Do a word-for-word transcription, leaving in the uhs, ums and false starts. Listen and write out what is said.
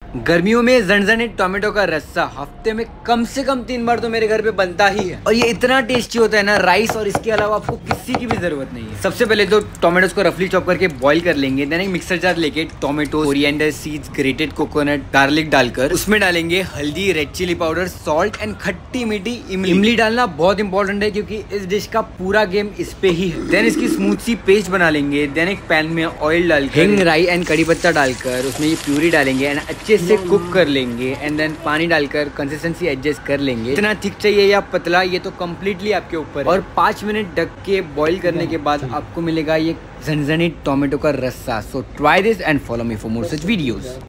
गर्मियों में जनजनित टोमेटो का रस्सा हफ्ते में कम से कम तीन बार तो मेरे घर पे बनता ही है और ये इतना टेस्टी होता है ना, राइस और इसके अलावा आपको किसी की भी जरूरत नहीं है। सबसे पहले तो टोमेटोज को रफली चॉप करके बॉईल कर लेंगे। देन एक मिक्सर जार लेके tomato, coriander seeds, grated coconut, garlic डालकर उसमें डालेंगे हल्दी, red chilli powder, salt and खट्टी मीठी इमली। इमली डालना बहुत इंपॉर्टेंट है क्योंकि इस डिश का पूरा गेम इस पे ही है। देन इसकी स्मूथ सी पेस्ट बना लेंगे। देन एक पैन में ऑयल डालकर हिंग, राई एंड कड़ी पत्ता डालकर उसमें ये प्यूरी डालेंगे एंड अच्छे से कुक कर लेंगे। एंड देन पानी डालकर कंसिस्टेंसी एडजस्ट कर लेंगे। इतना थिक चाहिए या पतला ये तो कम्प्लीटली आपके ऊपर है। और पाँच मिनट ढक के बॉईल करने के बाद आपको मिलेगा ये झनझनी टोमेटो का रस्सा। So try this and follow me for more such videos.